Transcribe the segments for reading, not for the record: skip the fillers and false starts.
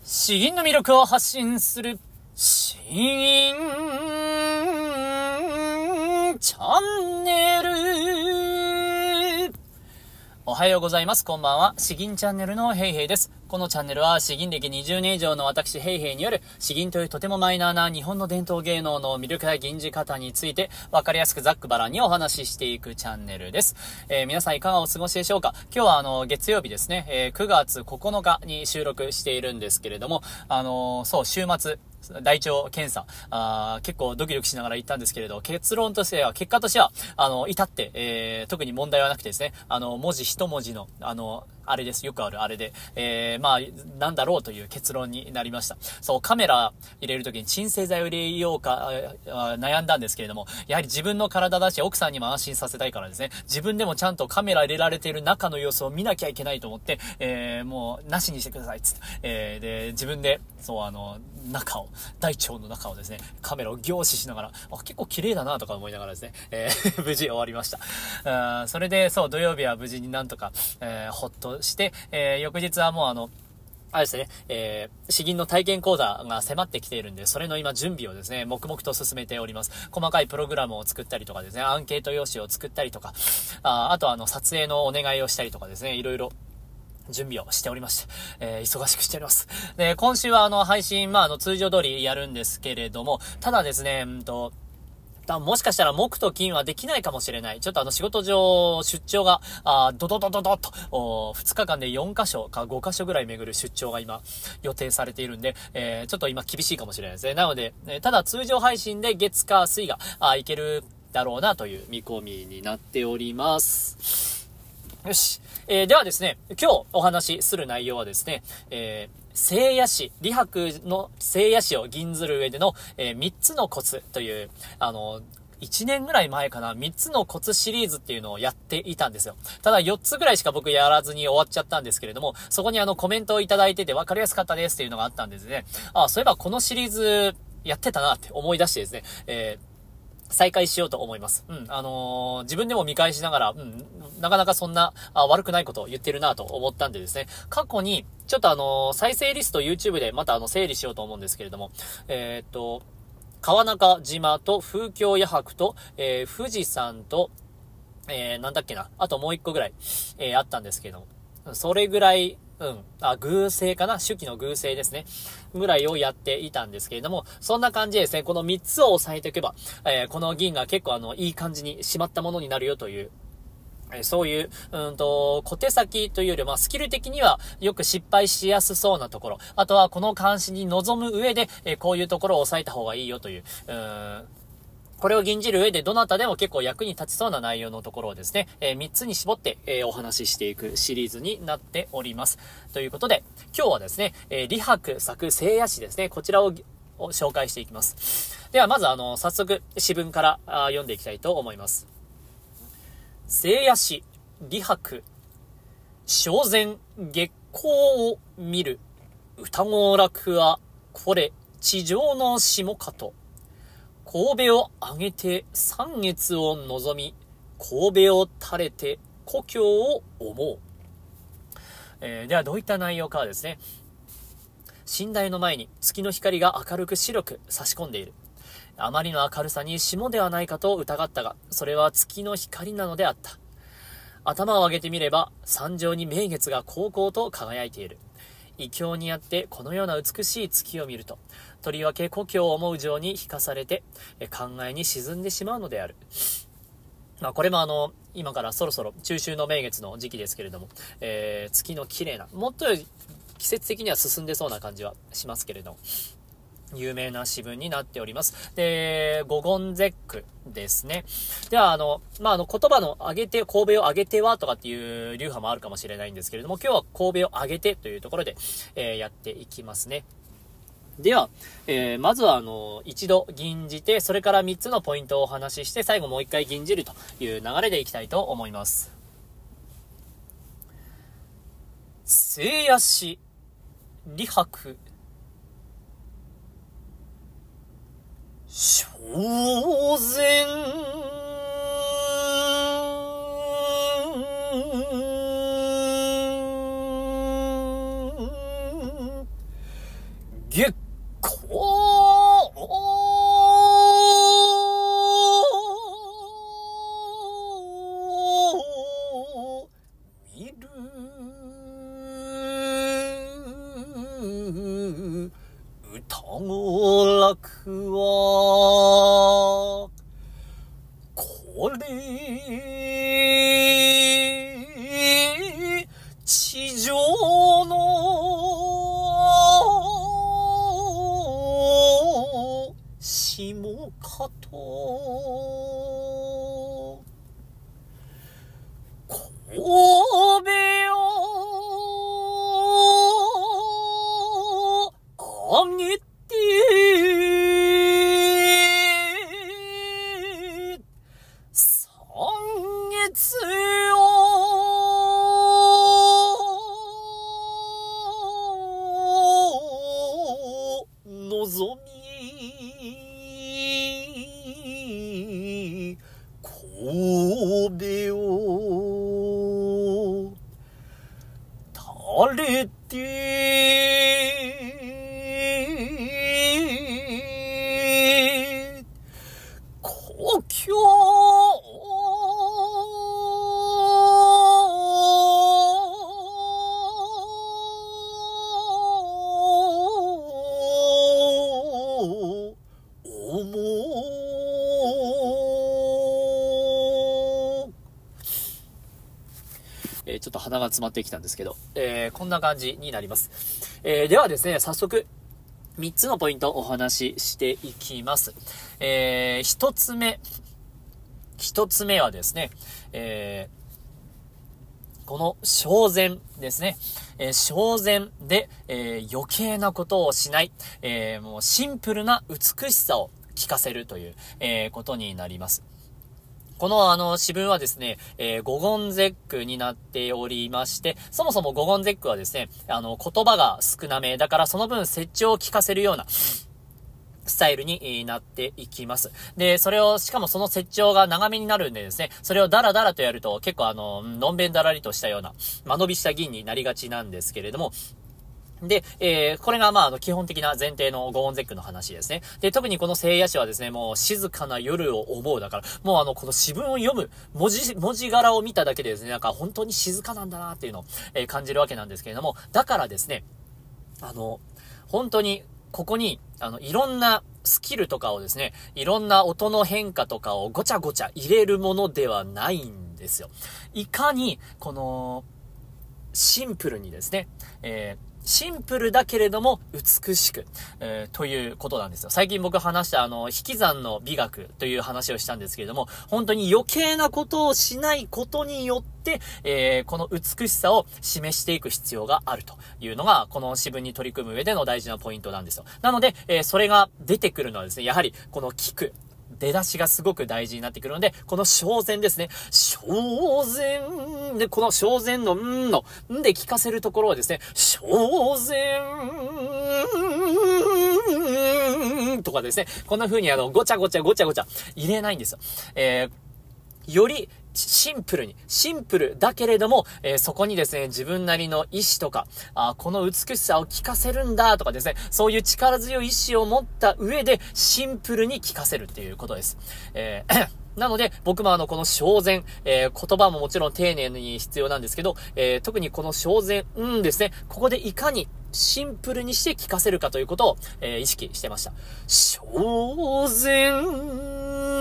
詩吟の魅力を発信する詩吟チャンネル。おはようございます。こんばんは。詩吟チャンネルのヘイヘイです。このチャンネルは詩吟歴20年以上の私ヘイヘイによる詩吟というとてもマイナーな日本の伝統芸能の魅力や吟じ方について分かりやすくざっくばらんにお話ししていくチャンネルです。皆さんいかがお過ごしでしょうか。今日は月曜日ですね、9月9日に収録しているんですけれども、週末大腸検査、結構ドキドキしながら行ったんですけれど、結果としては、至って、特に問題はなくてですね、文字一文字の、あれです。よくあるあれで、なんだろうという結論になりました。そう、カメラ入れるときに鎮静剤を入れようか、悩んだんですけれども、やはり自分の体だし、奥さんにも安心させたいからですね、自分でもちゃんとカメラ入れられている中の様子を見なきゃいけないと思って、もう、なしにしてください、つって。で、自分で、そう、大腸の中をですね、カメラを凝視しながら、結構綺麗だなとか思いながらですね、無事終わりました。それで、そう、土曜日は無事になんとか、ほっとして、翌日はもうあれですね、詩吟の体験講座が迫ってきているんで、それの今準備をですね、黙々と進めております。細かいプログラムを作ったりとかですね、アンケート用紙を作ったりとか、あと撮影のお願いをしたりとかですね、いろいろ準備をしておりまして、忙しくしております。で、今週は配信、通常通りやるんですけれども、ただですね、もしかしたら木と金はできないかもしれない。ちょっと仕事上、出張が、ドドドドドッと、2日間で4カ所か5カ所ぐらい巡る出張が今、予定されているんで、ちょっと今厳しいかもしれないですね。なので、ただ通常配信で月火水が、いけるだろうなという見込みになっております。よし。ではですね、今日お話しする内容はですね、聖夜詩、李白の聖夜詩を吟ずる上での、3つのコツという、1年ぐらい前かな、3つのコツシリーズっていうのをやっていたんですよ。ただ4つぐらいしか僕やらずに終わっちゃったんですけれども、そこにコメントをいただいてて分かりやすかったですっていうのがあったんですね。そういえばこのシリーズやってたなって思い出してですね、再開しようと思います。自分でも見返しながら、なかなかそんな悪くないことを言ってるなと思ったんでですね、過去に、ちょっと再生リスト YouTube でまた整理しようと思うんですけれども、川中島と風境野白と、富士山と、なんだっけな、あともう一個ぐらい、あったんですけれども、それぐらい、偶星かな、手記の偶星ですね。ぐらいをやっていたんですけれども、そんな感じでですね、この3つを押さえておけば、この銀が結構いい感じに締まったものになるよという、そういう、小手先というよりは、スキル的にはよく失敗しやすそうなところ、あとはこの監視に臨む上で、こういうところを押さえた方がいいよという、これを吟じる上でどなたでも結構役に立ちそうな内容のところをですね、3つに絞って、お話ししていくシリーズになっております。ということで、今日はですね、李白作聖夜詩ですね、こちらを紹介していきます。ではまず早速詩文から読んでいきたいと思います。聖夜詩、李白。正前月光を見る。歌合楽は、これ、地上の下かと。神戸を上げて三月を望み、神戸を垂れて故郷を思う。ではどういった内容かはですね、寝台の前に月の光が明るく白く差し込んでいる。あまりの明るさに霜ではないかと疑ったが、それは月の光なのであった。頭を上げてみれば、山上に明月がこうこうと輝いている。異郷にあってこのような美しい月を見ると、とりわけ故郷を思う情に引かされて、考えに沈んでしまうのである。これも今からそろそろ中秋の名月の時期ですけれども、月の綺麗な、もっと季節的には進んでそうな感じはしますけれども、有名な詩文になっております。で、五言絶句ですね。では、言葉の上げて、神戸を上げてはとかっていう流派もあるかもしれないんですけれども、今日は神戸を上げてというところで、やっていきますね。では、まずは一度吟じて、それから3つのポイントをお話しして、最後もう一回吟じるという流れでいきたいと思います。聖夜詩、李白。正前月光見る歌ご楽はこれ地上の下かと神戸をあげて三月を望み神戸を垂れて故郷ちょっと鼻が詰まってきたんですけど、こんな感じになります。ではですね、早速、3つのポイントをお話ししていきます。1つ目はですね、この正禅ですね。正禅で、余計なことをしない、もうシンプルな美しさを聞かせるという、ことになります。この詩文はですね、五言絶句になっておりまして、そもそも五言絶句はですね、言葉が少なめだからその分説調を聞かせるようなスタイルになっていきます。で、それを、しかもその説調が長めになるんでですね、それをダラダラとやると結構のんべんだらりとしたような間延びした吟になりがちなんですけれども、で、これが基本的な前提の五音絶句の話ですね。で、特にこの聖夜詩はですね、もう静かな夜を思うだから、もうこの詩文を読む文字柄を見ただけでですね、なんか本当に静かなんだなっていうのを、感じるわけなんですけれども、だからですね、本当にここにいろんなスキルとかをですね、いろんな音の変化とかをごちゃごちゃ入れるものではないんですよ。いかにこのシンプルにですね、シンプルだけれども美しく、ということなんですよ。最近僕話した引き算の美学という話をしたんですけれども、本当に余計なことをしないことによって、この美しさを示していく必要があるというのが、この詩文に取り組む上での大事なポイントなんですよ。なので、それが出てくるのはですね、やはりこの聞く。出だしがすごく大事になってくるので、この正禅ですね。正禅で、この正禅のので聞かせるところはですね、正禅とかですね、こんな風にごちゃごちゃ入れないんですよ。よりシンプルだけれども、そこにですね、自分なりの意志とか、この美しさを聞かせるんだとかですね、そういう力強い意志を持った上で、シンプルに聞かせるっていうことです。なので、僕もこの正禅、言葉ももちろん丁寧に必要なんですけど、特にこの正禅、ですね、ここでいかにシンプルにして聞かせるかということを、意識してました。正禅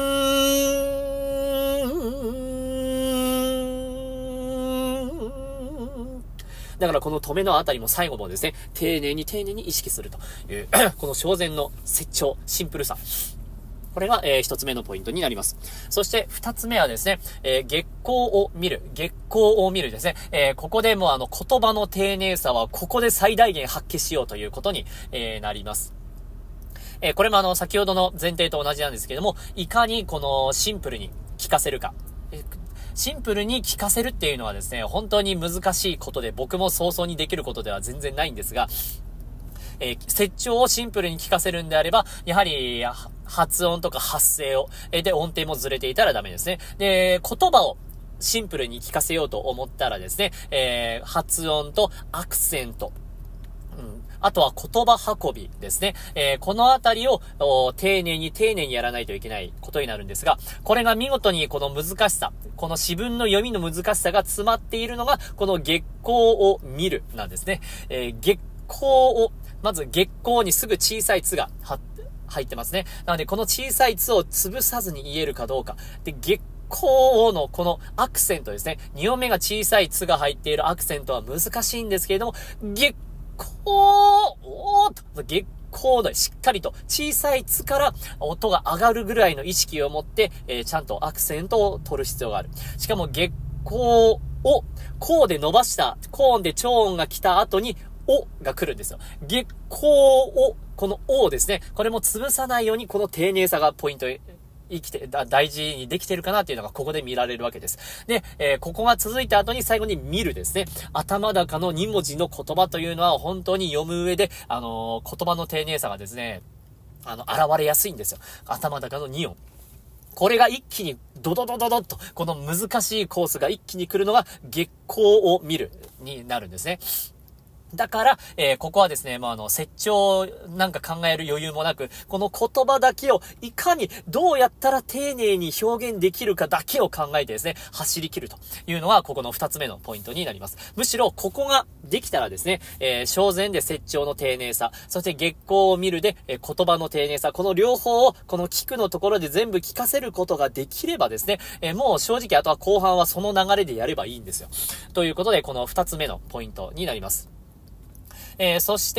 だからこの止めのあたりも最後もですね、丁寧に意識するという、この正禅の説調、シンプルさ。これが、一つ目のポイントになります。そして二つ目はですね、月光を見るですね。ここでも言葉の丁寧さはここで最大限発揮しようということに、なります。これも先ほどの前提と同じなんですけども、いかにこのシンプルに聞かせるか。シンプルに聞かせるっていうのはですね、本当に難しいことで、僕も早々にできることでは全然ないんですが、説調をシンプルに聞かせるんであれば、やはり発音とか発声を、で音程もずれていたらダメですね。で、言葉をシンプルに聞かせようと思ったらですね、発音とアクセント、 あとは言葉運びですね。このあたりを丁寧にやらないといけないことになるんですが、これが見事にこの難しさ、この詩文の読みの難しさが詰まっているのが、この月光を見るなんですね。月光を、まず月光にすぐ小さいつが入ってますね。なので、この小さいつを潰さずに言えるかどうか。で、月光のこのアクセントですね。2音目が小さいつが入っているアクセントは難しいんですけれども、月光のしっかりと小さいつから音が上がるぐらいの意識を持って、ちゃんとアクセントを取る必要がある。しかも月光を、こうで伸ばした、高音で超音が来た後に、おが来るんですよ。月光を、このおですね。これも潰さないように、この丁寧さがポイント大事にできてるかなっていうのがここで見られるわけです。で、ここが続いた後に最後に見るですね。頭高の2文字の言葉というのは本当に読む上で、言葉の丁寧さがですね、現れやすいんですよ。頭高の2音。これが一気にドドドドドッと、この難しいコースが一気に来るのが月光を見るになるんですね。だから、ここはですね、説教なんか考える余裕もなく、この言葉だけをいかにどうやったら丁寧に表現できるかだけを考えてですね、走り切るというのが、ここの2つ目のポイントになります。むしろ、ここができたらですね、正然で説教の丁寧さ、そして月光を見るで、言葉の丁寧さ、この両方を、この聞くのところで全部聞かせることができればですね、もう正直あとは後半はその流れでやればいいんですよ。ということで、この2つ目のポイントになります。そして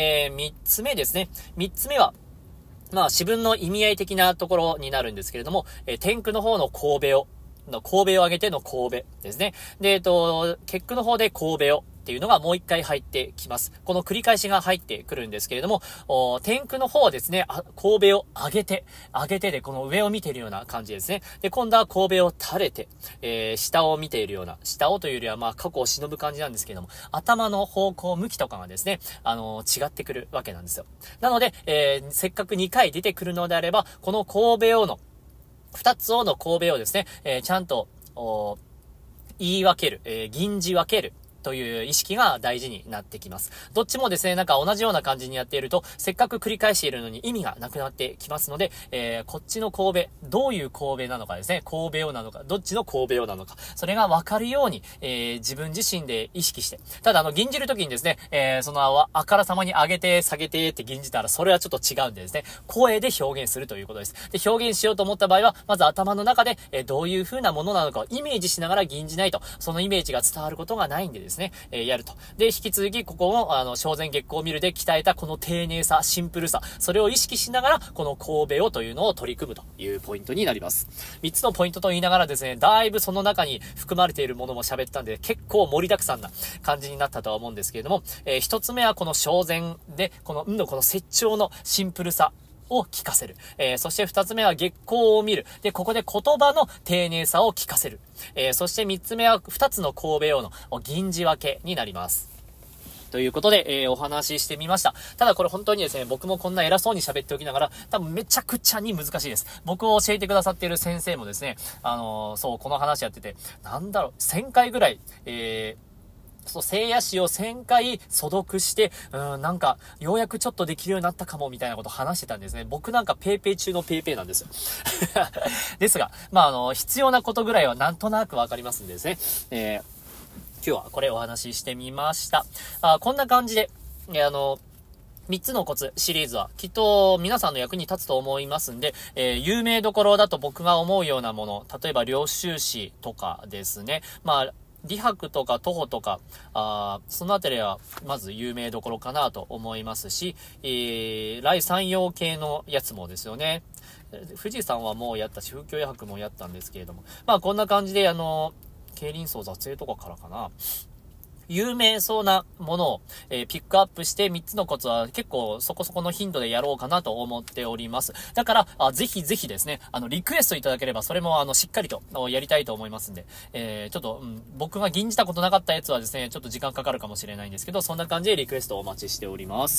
、3つ目ですね。3つ目は、詩文の意味合い的なところになるんですけれども、天句の方の神戸を上げての神戸ですね。で、結句の方で神戸をっていうのがもう一回入ってきます。この繰り返しが入ってくるんですけれども、天句の方はですね、神戸を上げてでこの上を見ているような感じですね。で、今度は神戸を垂れて、下を見ているような、下をというよりは過去を忍ぶ感じなんですけれども、頭の方向向きとかがですね、違ってくるわけなんですよ。なので、せっかく2回出てくるのであれば、この神戸をの、2つをの神戸をですね、ちゃんと、言い分ける、吟じ分ける。という意識が大事になってきます。どっちもですね、なんか同じような感じにやっていると、せっかく繰り返しているのに意味がなくなってきますので、こっちの神戸、どういう神戸なのかですね、神戸をなのか、どっちの神戸をなのか、それがわかるように、自分自身で意識して、ただ吟じるときにですね、そのあからさまに上げて下げてって吟じたら、それはちょっと違うんでですね、声で表現するということです。で、表現しようと思った場合は、まず頭の中で、どういう風なものなのかをイメージしながら吟じないと、そのイメージが伝わることがないんでですね、やると。で、引き続き、ここも、正然月光を見るで鍛えたこの丁寧さ、シンプルさ、それを意識しながら、この神戸をというのを取り組むというポイントになります。3つのポイントと言いながらですね、だいぶその中に含まれているものも喋ったんで、結構盛りだくさんな感じになったとは思うんですけれども、1つ目はこの正然で、この説教のシンプルさ、を聞かせる。そして二つ目は月光を見る。で、ここで言葉の丁寧さを聞かせる。そして三つ目は二つの神戸用の吟じ分けになります。ということで、お話ししてみました。ただこれ本当にですね、僕もこんな偉そうに喋っておきながら、多分めちゃくちゃに難しいです。僕を教えてくださっている先生もですね、この話やってて、1000回ぐらい、聖夜詩を1000回素読して、ようやくちょっとできるようになったかも、みたいなことを話してたんですね。僕なんかペーペー中のペーペーなんですよ。ですが、必要なことぐらいはなんとなくわかりますんでですね。今日はこれお話ししてみました。こんな感じで、3つのコツシリーズはきっと皆さんの役に立つと思いますんで、有名どころだと僕が思うようなもの、例えば領収詩とかですね。理白とか徒歩とか、そのあたりはまず有名どころかなと思いますし、来山陽系のやつもですよね。富士山はもうやったし、風景白もやったんですけれども、こんな感じで競輪荘撮影とかからかな。有名そうなものを、ピックアップして3つのコツは結構そこそこの頻度でやろうかなと思っております。だから、ぜひぜひですね、リクエストいただければそれもしっかりとやりたいと思いますんで、ちょっと、僕が吟じたことなかったやつはですね、ちょっと時間かかるかもしれないんですけど、そんな感じでリクエストをお待ちしております。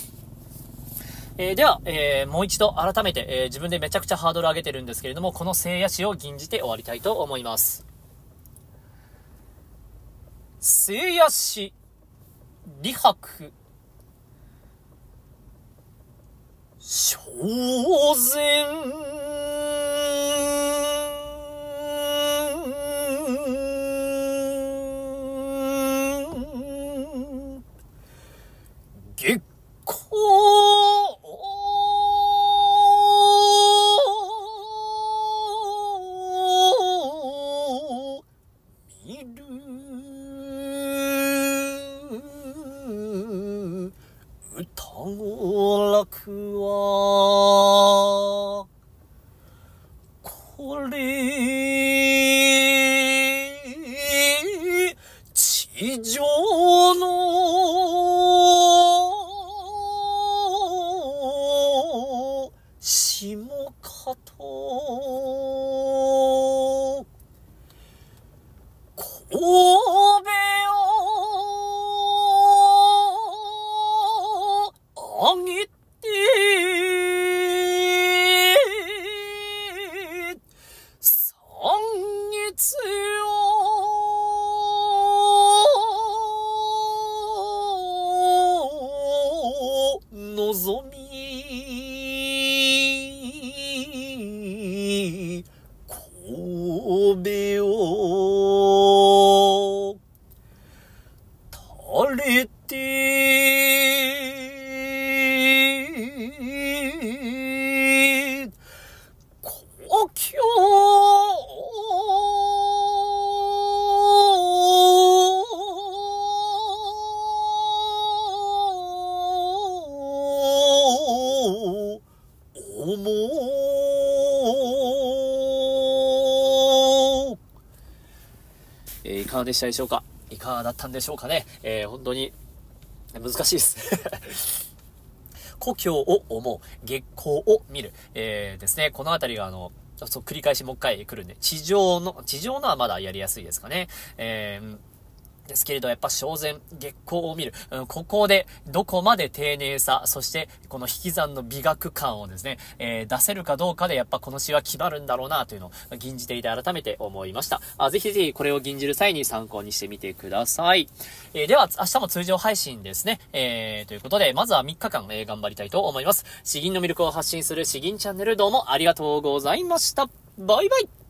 では、もう一度改めて、自分でめちゃくちゃハードル上げてるんですけれども、この聖夜詩を吟じて終わりたいと思います。聖夜詩、理白、 正然月光見る歌ご楽はこれ地上の下かと神戸をあげて三月を望み神戸を垂れて故郷思う。いかがでしたでしょうか。いかがだったんでしょうかね。本当に難しいです故郷を思う、月光を見る、ですね。このあたりが繰り返しもう一回来るんで、地上のはまだやりやすいですかね。ですけれど、やっぱ正然、月光を見る。ここで、どこまで丁寧さ、そして、この引き算の美学感をですね、出せるかどうかで、やっぱこの詩は決まるんだろうな、というのを、吟じていて改めて思いました。ぜひぜひ、これを吟じる際に参考にしてみてください。では、明日も通常配信ですね。ということで、まずは3日間、頑張りたいと思います。詩吟の魅力を発信する詩吟チャンネル、どうもありがとうございました。バイバイ。